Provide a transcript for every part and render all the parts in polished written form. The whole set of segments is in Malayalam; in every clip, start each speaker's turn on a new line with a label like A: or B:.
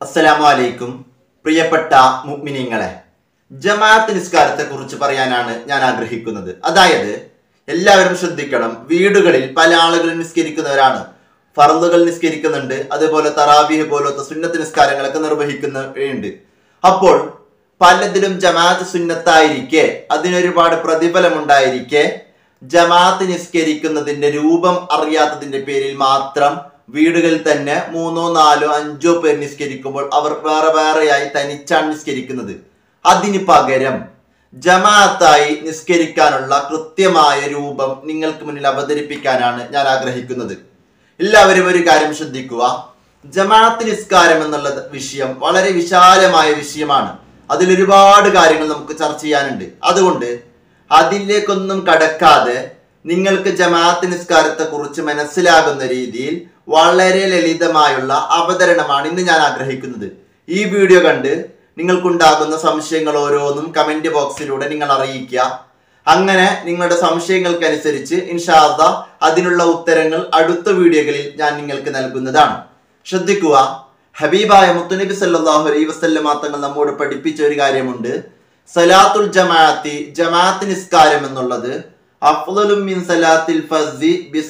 A: അസ്സലാമു അലൈക്കും. പ്രിയപ്പെട്ട മുഅ്മിനീങ്ങളെ, ജമാഅത്ത് നിസ്കാരത്തെ കുറിച്ച് പറയാനാണ് ഞാൻ ആഗ്രഹിക്കുന്നത്. അതായത് എല്ലാവരും ശ്രദ്ധിക്കണം, വീടുകളിൽ പല ആളുകളും നിസ്കരിക്കുന്നവരാണ്, ഫർളുകൾ നിസ്കരിക്കുന്നുണ്ട്, അതുപോലെ തറാവീഹ് പോലത്തെ സുന്നത്ത് നിസ്കാരങ്ങളൊക്കെ നിർവഹിക്കുന്നുണ്ട്. അപ്പോൾ പലതിലും ജമാഅത്ത് സുന്നത്തായിരിക്കെ അതിനൊരുപാട് പ്രതിഫലമുണ്ടായിരിക്കെ ജമാഅത്ത് നിസ്കരിക്കുന്നതിന്റെ രൂപം അറിയാത്തതിന്റെ പേരിൽ മാത്രം വീടുകളിൽ തന്നെ 3, 4, 5 പേർ നിസ്കരിക്കുമ്പോൾ അവർ വേറെ വേറെയായി തനിച്ചാണ് നിസ്കരിക്കുന്നത്. അതിന് പകരം ജമാഅത്തായി നിസ്കരിക്കാനുള്ള കൃത്യമായ രൂപം നിങ്ങൾക്ക് മുന്നിൽ അവതരിപ്പിക്കാനാണ് ഞാൻ ആഗ്രഹിക്കുന്നത്. എല്ലാവരും ഒരു കാര്യം ശ്രദ്ധിക്കുക, ജമാഅത്ത് നിസ്കാരം എന്നുള്ള വിഷയം വളരെ വിശാലമായ വിഷയമാണ്. അതിലൊരുപാട് കാര്യങ്ങൾ നമുക്ക് ചർച്ച ചെയ്യാനുണ്ട്. അതുകൊണ്ട് അതിലേക്കൊന്നും കടക്കാതെ നിങ്ങൾക്ക് ജമാഅത്ത് നിസ്കാരത്തെ കുറിച്ച് മനസ്സിലാകുന്ന രീതിയിൽ വളരെ ലളിതമായുള്ള അവതരണമാണ് ഇന്ന് ഞാൻ ആഗ്രഹിക്കുന്നത്. ഈ വീഡിയോ കണ്ട് നിങ്ങൾക്കുണ്ടാകുന്ന സംശയങ്ങൾ ഓരോന്നും കമന്റ് ബോക്സിലൂടെ നിങ്ങൾ അറിയിക്കുക. അങ്ങനെ നിങ്ങളുടെ സംശയങ്ങൾക്കനുസരിച്ച് ഇൻഷാ അല്ലാഹ് അതിനുള്ള ഉത്തരങ്ങൾ അടുത്ത വീഡിയോകളിൽ ഞാൻ നിങ്ങൾക്ക് നൽകുന്നതാണ്. ശ്രദ്ധിക്കുക, ഹബീബായ മുത്തുനബി സല്ലല്ലാഹു അലൈഹി വസല്ലം തങ്ങൾ നമ്മോട് പഠിപ്പിച്ച ഒരു കാര്യമുണ്ട്. സലാത്തുൽ ജമാഅത്തി, ജമാഅത്ത് നിസ്കാരം എന്നുള്ളത് അഫ്ളലു മിൻ സലാത്തിൽ ഫസ്ദി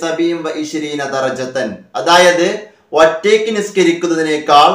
A: ബി27 ദറജതൻ, അതായത് ഒറ്റയ്ക്ക് നിസ്കരിക്കുന്നതിനേക്കാൾ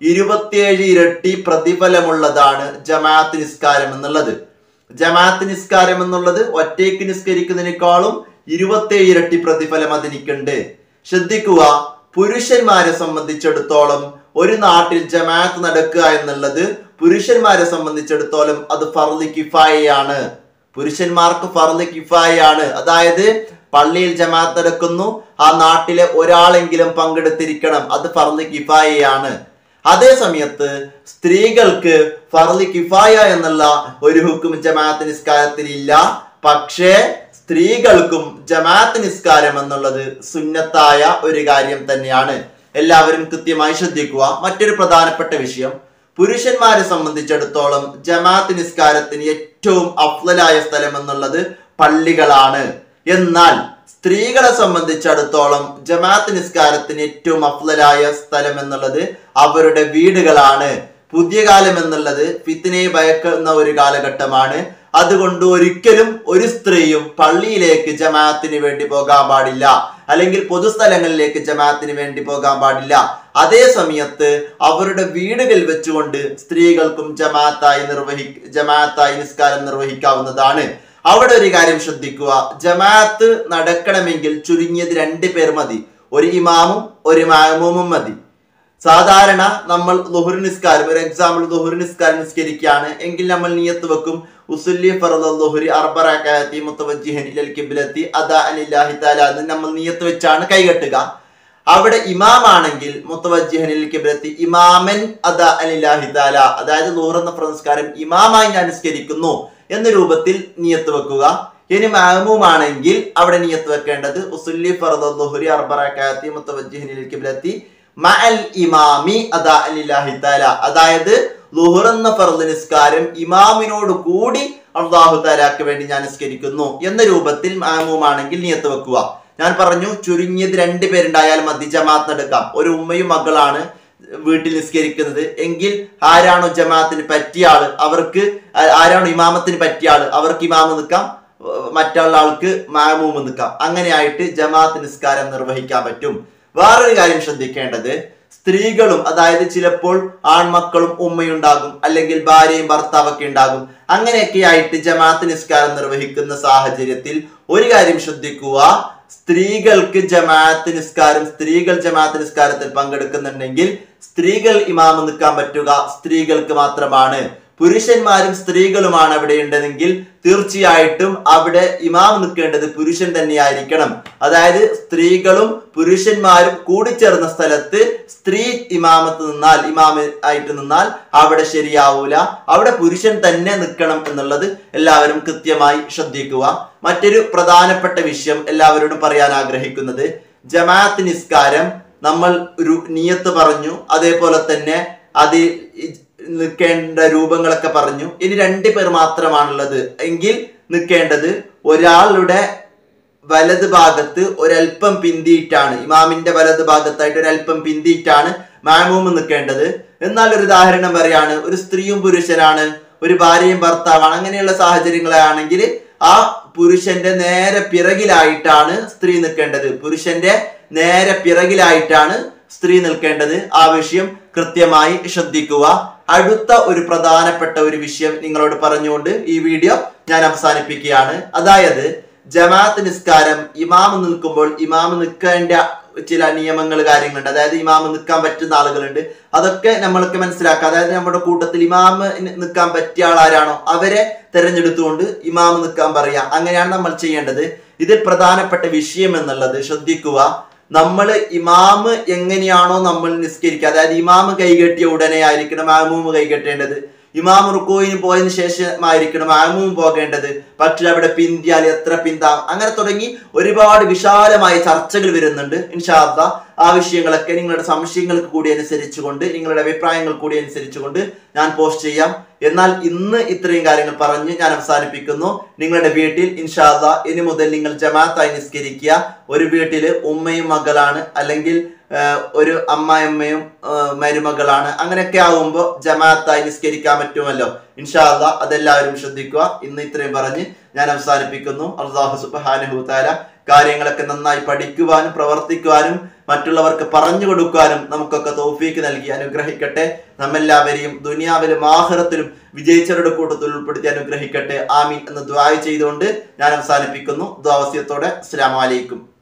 A: 27 ഇരട്ടി പ്രതിഫലമുള്ളതാണ് ജമാഅത്ത് നിസ്കാരം എന്നുള്ളത്. ജമാഅത്ത് നിസ്കാരം എന്നുള്ളത് ഒറ്റയ്ക്ക് നിസ്കരിക്കുന്നതിനേക്കാളും 27 ഇരട്ടി പ്രതിഫലം അതിനിക്കുണ്ട്. ശ്രദ്ധിക്കുക, പുരുഷന്മാരെ സംബന്ധിച്ചിടത്തോളം ഒരു നാട്ടിൽ ജമാഅത്ത് നടക്കുക എന്നുള്ളത് പുരുഷന്മാരെ സംബന്ധിച്ചിടത്തോളം അത് ഫർള് കിഫായയാണ്. പുരുഷന്മാർക്ക് ഫർള് കിഫായയാണ്, അതായത് പള്ളിയിൽ ജമാഅത്ത് നടക്കുന്നു, ആ നാട്ടിലെ ഒരാളെങ്കിലും പങ്കെടുത്തിരിക്കണം, അത് ഫർള് കിഫായയാണ്. അതേ സമയത്ത് സ്ത്രീകൾക്ക് ഫർള് കിഫായ എന്നുള്ള ഒരു ഹുക്കം ജമാഅത്ത് നിസ്കാരത്തിൽ ഇല്ല. പക്ഷേ സ്ത്രീകൾക്കും ജമാഅത്ത് നിസ്കാരം എന്നുള്ളത് സുന്നത്തായ ഒരു കാര്യം തന്നെയാണ്. എല്ലാവരും കൃത്യമായി ശ്രദ്ധിക്കുക. മറ്റൊരു പ്രധാനപ്പെട്ട വിഷയം, പുരുഷന്മാരെ സംബന്ധിച്ചിടത്തോളം ജമാഅത്ത് നിസ്കാരത്തിന് ഏറ്റവും അഫ്ളലായ സ്ഥലം എന്നുള്ളത് പള്ളികളാണ്. എന്നാൽ സ്ത്രീകളെ സംബന്ധിച്ചിടത്തോളം ജമാഅത്ത് നിസ്കാരത്തിന് ഏറ്റവും അഫ്ളലായ സ്ഥലം എന്നുള്ളത് അവരുടെ വീടുകളാണ്. പുതിയ കാലം എന്നുള്ളത് ഫിത്നയെ ഭയക്കുന്ന ഒരു കാലഘട്ടമാണ്. അതുകൊണ്ട് ഒരിക്കലും ഒരു സ്ത്രീയും പള്ളിയിലേക്ക് ജമാഅത്തിന് വേണ്ടി പോകാൻ പാടില്ല, അല്ലെങ്കിൽ പൊതുസ്ഥലങ്ങളിലേക്ക് ജമാഅത്തിന് വേണ്ടി പോകാൻ പാടില്ല. അതേ സമയത്ത് അവരുടെ വീടുകളിൽ വെച്ചുകൊണ്ട് സ്ത്രീകൾക്കും ജമാഅത്തായി നിസ്കാരം നിർവഹിക്കാവുന്നതാണ്. അവിടെ ഒരു കാര്യം ശ്രദ്ധിക്കുക, ജമാഅത്ത് നടക്കണമെങ്കിൽ ചുരുങ്ങിയത് 2 പേർ മതി, ഒരു ഇമാമും ഒരു മഅ്മൂമും മതി. സാധാരണ നമ്മൾ ളുഹ്ർ നിസ്കാരം, ഒരു എക്സാമ്പിൾ ളുഹ്ർ നിസ്കാരം നിസ്കരിക്കുകയാണ് എങ്കിൽ നമ്മൾ നിയത്ത് വെക്കും, ഉസുല്ലി ഫർളൽ ളുഹ്രി 4 റകഅത്തി മുതവജ്ജിഹൻ ഇലൽ ഖിബ്ലത്തി അദാഅൻ ലില്ലാഹി തആല എന്ന് നമ്മൾ നിയത്ത് വെച്ചാണ് കൈകെട്ടുക. അവിടെ ഇമാമാണെങ്കിൽ മുതവജ്ജിഹൻ ഇലൽ ഖിബ്ലത്തി ഇമാമൻ അദാഅൻ ലില്ലാഹി തആല, അതായത് ളുഹ്ർ എന്ന നിസ്കാരം ഇമാമായി ഞാൻ നിസ്കരിക്കുന്നു എന്ന രൂപത്തിൽ നിയത്ത് വെക്കുക. ഇനി മഅ്മൂമാണെങ്കിൽ അവിടെ നിയത്ത് വെക്കേണ്ടത് ഉസുല്ലി ഫർളൽ ളുഹ്രി 4 റകഅത്തി മുതവജ്ജിഹൻ ഇലൽ ഖിബ്ലത്തി മഅൽ ഇമാമി അദാഅൻ ലില്ലാഹി തആല, അതായത് ളുഹ്ർ എന്ന ഫർള് നിസ്കാരം ഇമാമിനോട് കൂടി അല്ലാഹു തആലക്ക് വേണ്ടി ഞാൻ നിസ്കരിക്കുന്നു എന്ന രൂപത്തിൽ മഅ്മൂമാണെങ്കിൽ നിയത്ത് വെക്കുക. ഞാൻ പറഞ്ഞു, ചുരുങ്ങിയത് 2 പേരുണ്ടായാൽ മതി ജമാഅത്ത് നടക്കാം. ഒരു ഉമ്മയും മകളാണ് വീട്ടിൽ നിസ്കരിക്കുന്നത് എങ്കിൽ ആരാണോ ജമാഅത്തിന് പറ്റിയ ആള്, അവർക്ക് ആരാണോ ഇമാമത്തിന് പറ്റിയ ആള്, അവർക്ക് ഇമാമ് നിൽക്കാം, മറ്റുള്ള ആൾക്ക് മഅ്മൂം നിൽക്കാം. അങ്ങനെയായിട്ട് ജമാഅത്ത് നിസ്കാരം നിർവഹിക്കാൻ പറ്റും. വേറൊരു കാര്യം ശ്രദ്ധിക്കേണ്ടത്, സ്ത്രീകളും, അതായത് ചിലപ്പോൾ ആൺമക്കളും ഉമ്മയുണ്ടാകും, അല്ലെങ്കിൽ ഭാര്യയും ഭർത്താവൊക്കെ ഉണ്ടാകും. അങ്ങനെയൊക്കെ ആയിട്ട് ജമാഅത്ത് നിസ്കാരം നിർവഹിക്കുന്ന സാഹചര്യത്തിൽ ഒരു കാര്യം ശ്രദ്ധിക്കുക, സ്ത്രീകൾ ജമാഅത്ത് നിസ്കാരത്തിൽ പങ്കെടുക്കുന്നുണ്ടെങ്കിൽ സ്ത്രീകൾ ഇമാമ് നിൽക്കാൻ പറ്റുക സ്ത്രീകൾക്ക് മാത്രമാണ്. പുരുഷന്മാരും സ്ത്രീകളുമാണ് അവിടെ ഉണ്ടെങ്കിൽ തീർച്ചയായിട്ടും അവിടെ ഇമാം നിൽക്കേണ്ടത് പുരുഷൻ തന്നെയായിരിക്കണം. അതായത് സ്ത്രീകളും പുരുഷന്മാരും കൂടിച്ചേർന്ന സ്ഥലത്ത് സ്ത്രീ ഇമാമായിട്ട് നിന്നാൽ അവിടെ ശരിയാവൂല, അവിടെ പുരുഷൻ തന്നെ നിൽക്കണം എന്നുള്ളത് എല്ലാവരും കൃത്യമായി ശ്രദ്ധിക്കുക. മറ്റൊരു പ്രധാനപ്പെട്ട വിഷയം എല്ലാവരോടും പറയാൻ ആഗ്രഹിക്കുന്നത്, ജമാഅത്ത് നിസ്കാരം നമ്മൾ ഒരു നിയത്ത് പറഞ്ഞു, അതേപോലെ തന്നെ അത് നിൽക്കേണ്ട രൂപങ്ങളൊക്കെ പറഞ്ഞു. ഇനി 2 പേർ മാത്രമാണുള്ളത് എങ്കിൽ നിൽക്കേണ്ടത് ഒരാളുടെ വലത് ഭാഗത്ത് ഒരൽപ്പം പിന്തിയിട്ടാണ്, ഇമാമിന്റെ വലത് ഭാഗത്തായിട്ട് ഒരൽപ്പം പിന്തിയിട്ടാണ് മഅമൂം നിൽക്കേണ്ടത്. എന്നാൽ ഒരു ഉദാഹരണം പറയാണ്, ഒരു സ്ത്രീയും പുരുഷനാണ്, ഒരു ഭാര്യയും ഭർത്താവാണ്. അങ്ങനെയുള്ള സാഹചര്യങ്ങളാണെങ്കിൽ ആ പുരുഷന്റെ നേരെ പിറകിലായിട്ടാണ് സ്ത്രീ നിൽക്കേണ്ടത്. പുരുഷന്റെ നേരെ പിറകിലായിട്ടാണ് സ്ത്രീ നിൽക്കേണ്ടത്. ആ വിഷയം കൃത്യമായി ശ്രദ്ധിക്കുക. അടുത്ത ഒരു പ്രധാനപ്പെട്ട ഒരു വിഷയം നിങ്ങളോട് പറഞ്ഞുകൊണ്ട് ഈ വീഡിയോ ഞാൻ അവസാനിപ്പിക്കുകയാണ്. അതായത് ജമാഅത്ത് നിസ്കാരം ഇമാമ് നിൽക്കുമ്പോൾ ഇമാമ് നിൽക്കേണ്ട ചില നിയമങ്ങൾ, കാര്യങ്ങളുണ്ട്. അതായത് ഇമാമ് നിൽക്കാൻ പറ്റുന്ന ആളുകളുണ്ട്. അതൊക്കെ നമ്മൾക്ക് മനസ്സിലാക്കാം. അതായത് നമ്മുടെ കൂട്ടത്തിൽ ഇമാമ് നിൽക്കാൻ പറ്റിയ ആളാരാണോ അവരെ തെരഞ്ഞെടുത്തുകൊണ്ട് ഇമാമ് നിൽക്കാൻ പറയാം. അങ്ങനെയാണ് നമ്മൾ ചെയ്യേണ്ടത്. ഇതിൽ പ്രധാനപ്പെട്ട വിഷയം എന്നുള്ളത് ശ്രദ്ധിക്കുക. നമ്മൾ ഇമാമ് എങ്ങനെയാണോ നമ്മൾ നിസ്കരിക്കുക, അതായത് ഇമാമ് കൈകെട്ടിയ ഉടനെ ആയിരിക്കണം മഅമൂം കൈകെട്ടേണ്ടത്. ഇമാം റുക്കോയിന് പോയതിനു ശേഷമായിരിക്കണം മഅമൂം പോകേണ്ടത്. പക്ഷെ അവിടെ പിന്തിയാൽ എത്ര പിന്താം, അങ്ങനെ തുടങ്ങി ഒരുപാട് വിശാലമായ ചർച്ചകൾ വരുന്നുണ്ട്. ഇൻഷാ അല്ലാഹ് ആ വിഷയങ്ങളൊക്കെ നിങ്ങളുടെ സംശയങ്ങൾക്ക് കൂടി അനുസരിച്ചുകൊണ്ട്, നിങ്ങളുടെ അഭിപ്രായങ്ങൾ കൂടി അനുസരിച്ചുകൊണ്ട് ഞാൻ പോസ്റ്റ് ചെയ്യാം. എന്നാൽ ഇന്ന് ഇത്രയും കാര്യങ്ങൾ പറഞ്ഞ് ഞാൻ അവസാനിപ്പിക്കുന്നു. നിങ്ങളുടെ വീട്ടിൽ ഇൻഷാ അല്ലാഹ് ഇനി മുതൽ നിങ്ങൾ ജമാഅത്തായി നിസ്കരിക്കുക. ഒരു വീട്ടിൽ ഉമ്മയും മകളാണ്, അല്ലെങ്കിൽ ഒരു അമ്മായിയമ്മയും മരുമകളാണ്. അങ്ങനെയൊക്കെ ആവുമ്പോൾ ജമാഅത്തായി നിസ്കരിക്കാൻ പറ്റുമല്ലോ. ഇൻഷാ അല്ലാഹ് അതെല്ലാവരും ശ്രദ്ധിക്കുക. ഇന്ന് ഇത്രയും പറഞ്ഞ് ഞാൻ അവസാനിപ്പിക്കുന്നു. അല്ലാഹു സുബ്ഹാനഹു തആല കാര്യങ്ങളൊക്കെ നന്നായി പഠിക്കുവാനും പ്രവർത്തിക്കുവാനും മറ്റുള്ളവർക്ക് പറഞ്ഞു കൊടുക്കാനും നമുക്കൊക്കെ തൗഫീക്ക് നൽകി അനുഗ്രഹിക്കട്ടെ. നമ്മെല്ലാവരെയും ദുനിയാവിലും ആഖിറത്തിലും വിജയിച്ചവരുടെ കൂട്ടത്തിൽ ഉൾപ്പെടുത്തി അനുഗ്രഹിക്കട്ടെ. ആമീൻ എന്ന് ദുആ ചെയ്തുകൊണ്ട് ഞാൻ അവസാനിപ്പിക്കുന്നു. ദുആ വസിയത്തോടെ അസ്സലാമു അലൈക്കും.